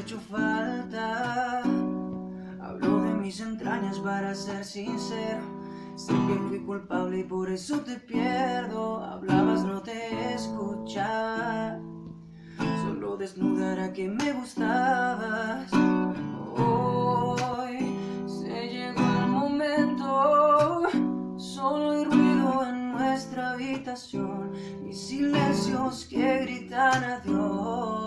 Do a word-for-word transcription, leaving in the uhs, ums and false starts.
hecho falta. Hablo de mis entrañas para ser sincero. Sé que fui culpable y por eso te pierdo. Hablabas, no te escuchaba. Solo desnuda era que me gustabas. Hoy se llegó el momento. Solo hay ruido en nuestra habitación y silencios que gritan adiós.